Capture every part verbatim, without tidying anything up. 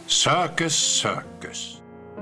Circus, Circus.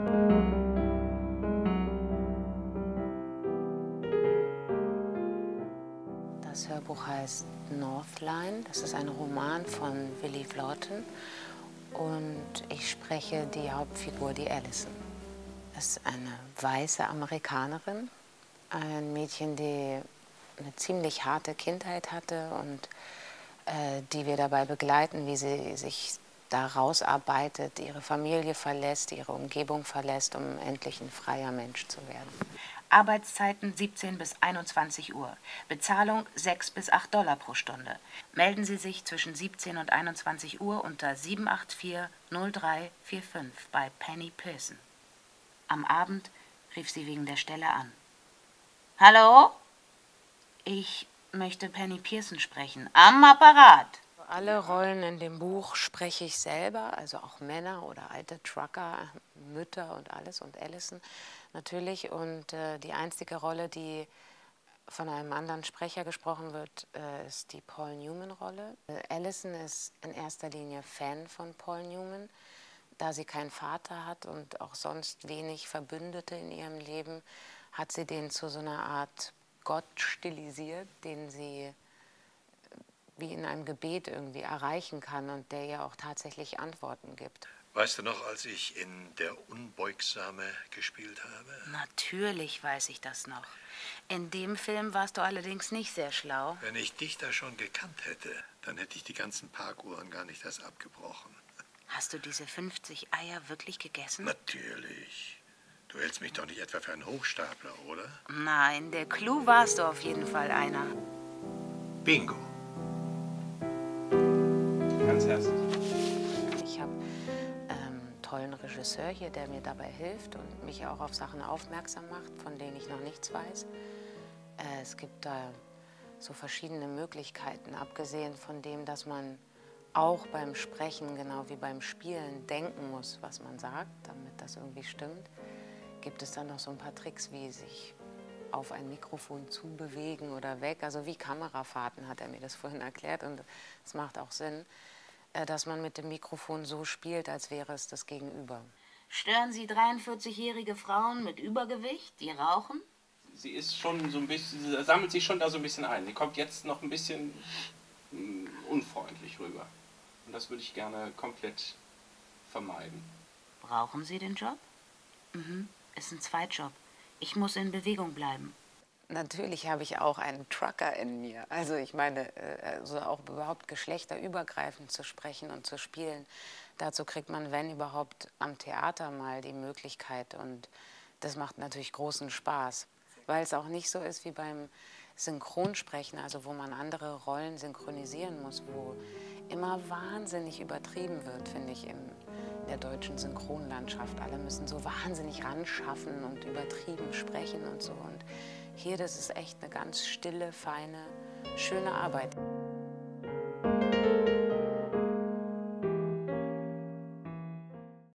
Das Hörbuch heißt Northline. Das ist ein Roman von Willie Vlautin. Und ich spreche die Hauptfigur, die Allison. Das ist eine weiße Amerikanerin. Ein Mädchen, die eine ziemlich harte Kindheit hatte und äh, die wir dabei begleiten, wie sie sich da rausarbeitet, ihre Familie verlässt, ihre Umgebung verlässt, um endlich ein freier Mensch zu werden. Arbeitszeiten siebzehn bis einundzwanzig Uhr. Bezahlung sechs bis acht Dollar pro Stunde. Melden Sie sich zwischen siebzehn und einundzwanzig Uhr unter sieben acht vier null drei vier fünf bei Penny Pearson. Am Abend rief sie wegen der Stelle an. Hallo? Ich möchte Penny Pearson sprechen. Am Apparat. Alle Rollen in dem Buch spreche ich selber, also auch Männer oder alte Trucker, Mütter und alles und Allison natürlich. Und äh, die einzige Rolle, die von einem anderen Sprecher gesprochen wird, äh, ist die Paul Newman-Rolle. Äh, Allison ist in erster Linie Fan von Paul Newman. Da sie keinen Vater hat und auch sonst wenig Verbündete in ihrem Leben, hat sie den zu so einer Art Gott stilisiert, den sie wie in einem Gebet irgendwie erreichen kann und der ihr auch tatsächlich Antworten gibt. Weißt du noch, als ich in Der Unbeugsame gespielt habe? Natürlich weiß ich das noch. In dem Film warst du allerdings nicht sehr schlau. Wenn ich dich da schon gekannt hätte, dann hätte ich die ganzen Parkuhren gar nicht erst abgebrochen. Hast du diese fünfzig Eier wirklich gegessen? Natürlich. Du hältst mich doch nicht etwa für einen Hochstapler, oder? Nein, der Clou warst du auf jeden Fall einer. Bingo. Ganz herzlich. Ich habe ähm, einen tollen Regisseur hier, der mir dabei hilft und mich auch auf Sachen aufmerksam macht, von denen ich noch nichts weiß. Äh, es gibt da so verschiedene Möglichkeiten, abgesehen von dem, dass man auch beim Sprechen, genau wie beim Spielen, denken muss, was man sagt, damit das irgendwie stimmt. Gibt es dann noch so ein paar Tricks, wie sich auf ein Mikrofon zubewegen oder weg, also wie Kamerafahrten, hat er mir das vorhin erklärt und es macht auch Sinn, dass man mit dem Mikrofon so spielt, als wäre es das Gegenüber. Stören Sie dreiundvierzigjährige Frauen mit Übergewicht, die rauchen? Sie ist schon so ein bisschen, sie sammelt sich schon da so ein bisschen ein. Sie kommt jetzt noch ein bisschen mh, unfreundlich rüber. Und das würde ich gerne komplett vermeiden. Brauchen Sie den Job? Mhm, ist ein Zweitjob. Ich muss in Bewegung bleiben. Natürlich habe ich auch einen Trucker in mir. Also ich meine, also auch überhaupt geschlechterübergreifend zu sprechen und zu spielen. Dazu kriegt man, wenn überhaupt, am Theater mal die Möglichkeit. Und das macht natürlich großen Spaß. Weil es auch nicht so ist wie beim Synchronsprechen, also wo man andere Rollen synchronisieren muss, wo immer wahnsinnig übertrieben wird, finde ich, in der deutschen Synchronlandschaft. Alle müssen so wahnsinnig ranschaffen und übertrieben sprechen und so. Und hier, das ist echt eine ganz stille, feine, schöne Arbeit.